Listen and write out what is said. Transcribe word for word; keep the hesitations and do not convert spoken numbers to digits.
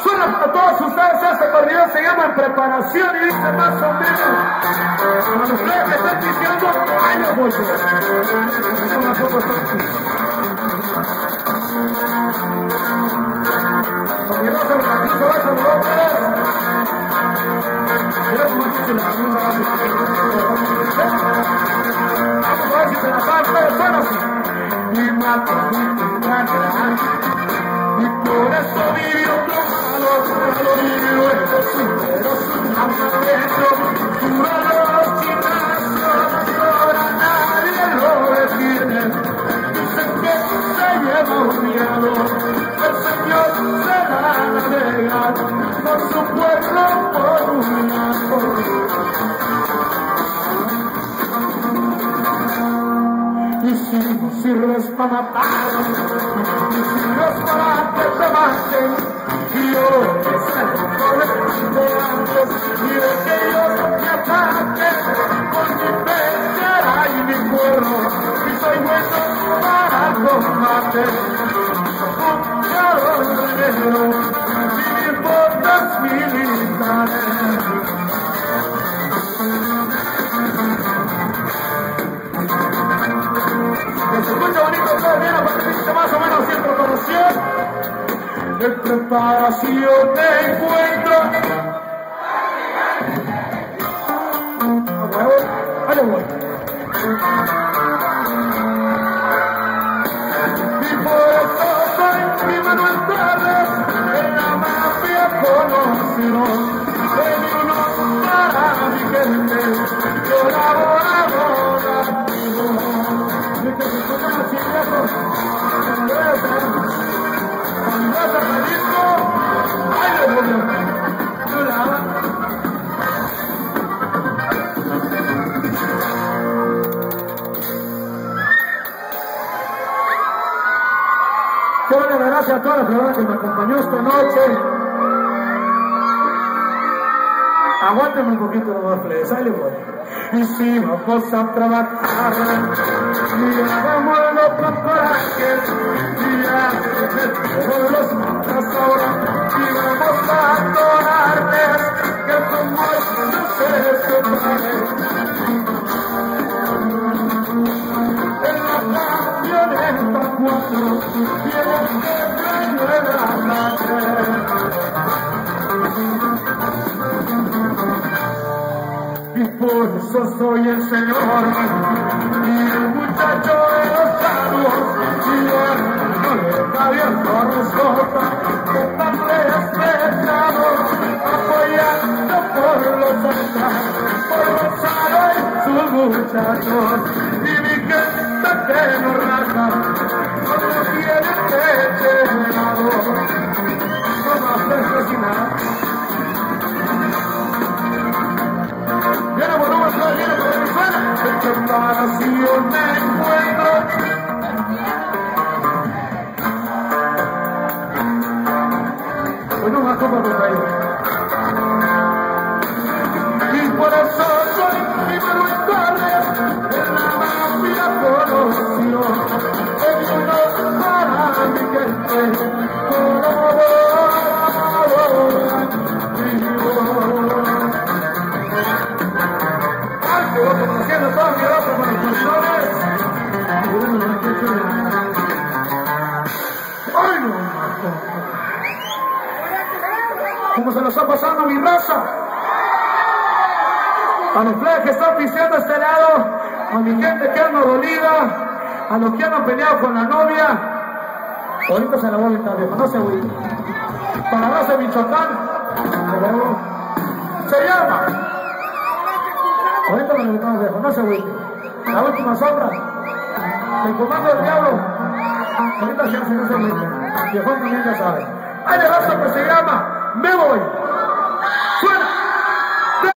Suena para todos ustedes, este corrido se llama Preparación y dice más o menos. Cuando ustedes están diciendo, ¡ay, no voy! Es una poco tonto. Porque no se lo ratito, eso no lo puedo. Mira cómo se la segunda base. Vamos a ver si se la saben, pero suena así. Y mato, y mato, y por eso vivió otro malo, malo vivió este sincero, su adentro, su valor chinazo, ahora nadie lo detiene. Dicen que se lleva un miedo, el Señor se va a navegar por su pueblo, por una por y si no sirves para matar, y si sirves para que te maten, y yo que salgo por el de antes, y de que yo me ataque, por mi pecha y mi cuero, y soy bueno para combate, un carronero, sin botas militares. El segundo bonito todo bien, apareciste más o menos en preparación. En preparación te encuentro. A huevo, allá voy. Y por eso soy primero en tarde, en la mafia conocido. En uno para mi gente, colaborador activo. Quiero darle gracias a todas las personas que me acompañó esta noche. Aguántenme un poquito nomás, please, ahí le voy. Y si vamos a trabajar, y hagamos los corajes, y ya todos los matas ahora, y vamos a adorarles, que como no se separe. En la camioneta cuatro, y en el sueño de la noche. Y por eso soy el Señor, y el muchacho de los saludos, y el no le abierto respuesta, que tan respetado, apoyando por los atrás, por los salos y sus muchachos, y mi gente que no raza, no tiene que tener no más asesinar. Viene volumen, todo viene por mi suena. En preparación me encuentro. Bueno, más copa por ahí. Y por eso soy primero en tarde, en la mafia conocido. En uno para mi gente, colaborador activo. Conociendo todas mis otras manifestaciones. ¡Ay, no! ¿Cómo se lo está pasando mi raza? A los plebes que están pisteando a este lado, a mi gente que anda dolida, a los que han peleado con la novia, ahorita se la voy a aventar, viejo, no se agüite. Para la raza de Michoacán, se llama. Ahorita me lo metamos, viejo, no se agüite. La última sombra, el comando del diablo, ahorita se hace, no se agüite. Viejo también ya sabe. Hay de raza que se llama Me Voy.